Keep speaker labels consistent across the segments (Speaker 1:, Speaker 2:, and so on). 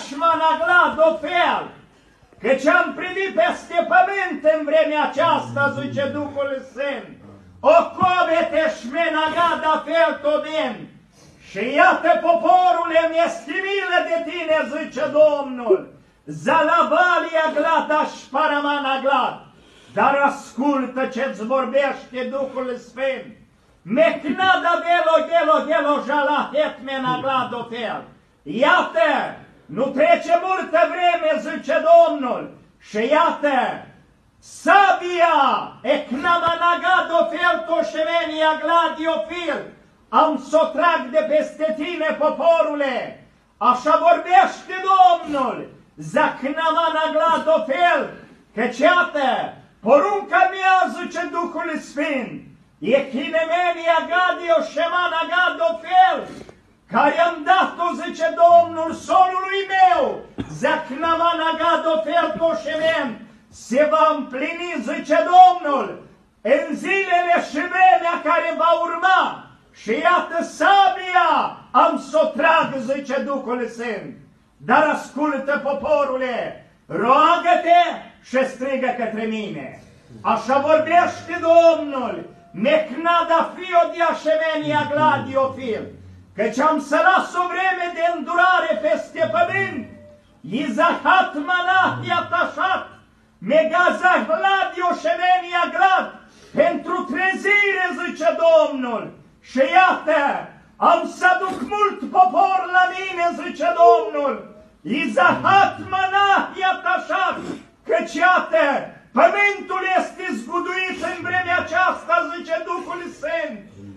Speaker 1: șmanaglad o fel, căci am privit peste pământ în vremea aceasta, zice Duhul Sfânt, o covete șmenagada fel toden. Și iată, poporule, mi-este milă de tine, zice Domnul, Zalavalia glada șparamana glad. Dar ascultă ce-ți vorbește Duhul Sfânt. Mecnada gelo jalahet menaglad o fel. Iată, nu trece multă vreme, zice Domnul, și iată, sabia ecnamanagad o fel toșevenia gladiofil. Am s-o trag de peste tine, poporule, așa vorbește Domnul, zacnamanaglad o fel, căci iată, porunca mea, zice Duhul Sfânt, e chinemenia gadio șemana gado fel, care am dat-o, zice Domnul, solului meu, zacnamana gado fel toșemen, se va împlini, zice Domnul, în zilele și vremea care va urma. Și iată, sabia am s-o trag, zice Duhul Sfânt. Dar ascultă, poporule, roagă-te și strigă către mine. Așa vorbește Domnul, mecnada fio de așemenia gladiofil, căci am să las o vreme de îndurare peste pământ. Izahat manah iatașat, megazah gladio șemenia glad, pentru trezire, zice Domnul. Și iată, am să aduc mult popor la mine, zice Domnul. Izahat manah iatașat, căci iată, pământul este zguduit în vremea aceasta, zice Duhul Sfânt.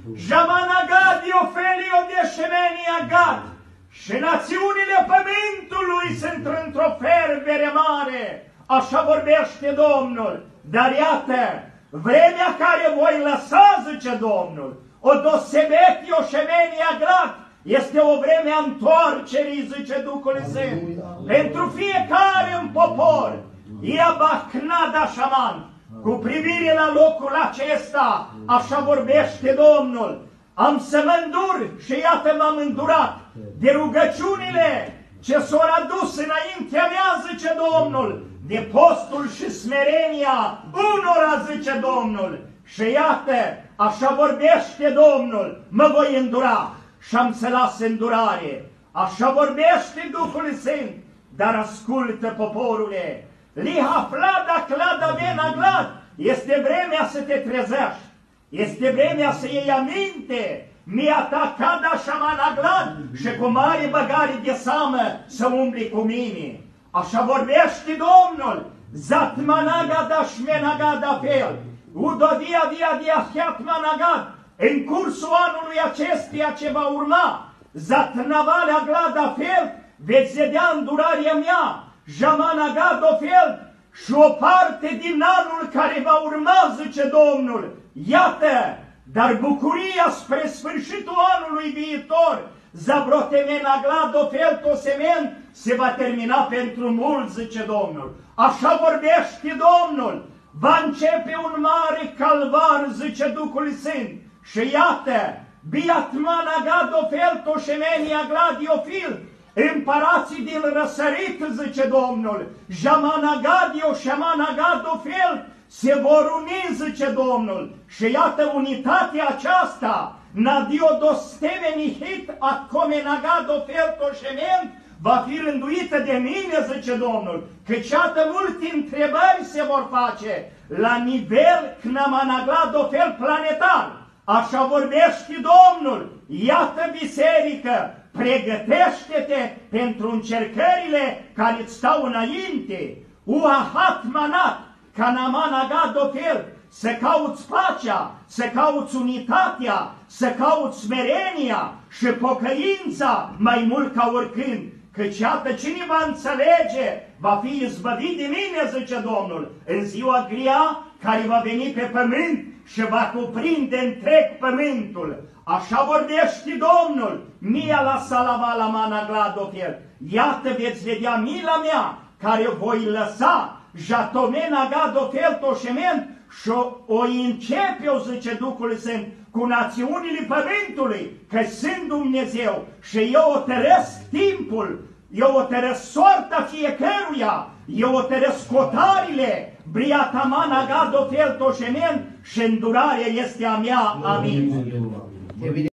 Speaker 1: Jamanagadio felio de șemenia gad. Și națiunile pământului sunt într-o ferbere mare. Așa vorbește Domnul. Dar iată, vremea care voi lăsa, zice Domnul, o dosebet o șemenia glad, este o vreme a întoarcerii, zice Duhul Sfânt, pentru fiecare în popor. Ia bachnada șaman, cu privire la locul acesta, așa vorbește Domnul. Am să mă îndur și iată m-am îndurat de rugăciunile ce s-au adus înaintea mea, zice Domnul, de postul și smerenia unora, zice Domnul. Și iată, așa vorbește Domnul, mă voi îndura și am să las îndurare. Așa vorbește Duhul Sfânt, dar ascultă, poporule, liha flada clada vena glad, este vremea să te trezești, este vremea să iei aminte, mi-a tacada șamana glad și cu mare băgare de seamă să umbli cu mine. Așa vorbește Domnul, zatmanagada șmenagada fel, udodia dia hiatmanagad, în cursul anului acestuia ce va urma, zatnavalea glada fel, veți vedea îndurarea mea, jamanagad o fel, și o parte din anul care va urma, zice Domnul. Iată, dar bucuria spre sfârșitul anului viitor, zabrotemenaglad o fel tosemen, se va termina pentru mult, zice Domnul. Așa vorbește Domnul. Va începe un mare calvar, zice Duhul Sfânt. Și iată, biatmanagad o fel toșemenia gladiofil, împărații din răsărit, zice Domnul, Jamanaгаdio, Shamanagado fel, se vor uni, zice Domnul. Și iată unitatea aceasta, Nadiodostevenihit, Acomenagado fel toșement, va fi rânduită de mine, zice Domnul, căci iată multe întrebări se vor face la nivel Cnamanaglado fel planetar. Așa vorbește Domnul. Iată, biserică, pregătește-te pentru încercările care îți stau înainte. Uahat manat, canamanagado fel, să cauți pacea, să cauți unitatea, să cauți smerenia și pocăința mai mult ca oricând. Căci iată, cine va înțelege, va fi izbăvit de mine, zice Domnul, în ziua grea care va veni pe pământ și va cuprinde întreg pământul. Așa vorbește Domnul, mia la salava la mana gladofel. Iată, veți vedea mila mea, care voi lăsa, jatomena gadofel toșement, și o începe, eu, zice Duhul Sfânt, cu națiunile pământului, că sunt Dumnezeu și eu o tăresc timpul. eu o tărăsc sorta fiecăruia, eu o tărăsc scotarile, briatamana gado fel toșement și îndurarea este a mea. Amin.